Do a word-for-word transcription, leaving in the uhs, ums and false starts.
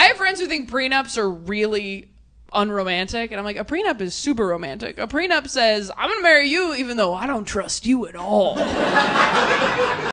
I have friends who think prenups are really unromantic, and I'm like, a prenup is super romantic. A prenup says, I'm gonna marry you even though I don't trust you at all.